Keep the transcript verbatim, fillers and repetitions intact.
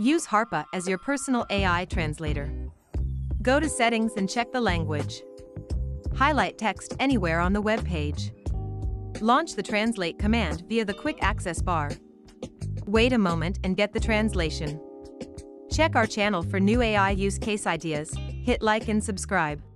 Use HARPA as your personal A I translator. Go to Settings and check the language. Highlight text anywhere on the web page. Launch the Translate command via the Quick Access bar. Wait a moment and get the translation. Check our channel for new A I use case ideas. Hit like and subscribe.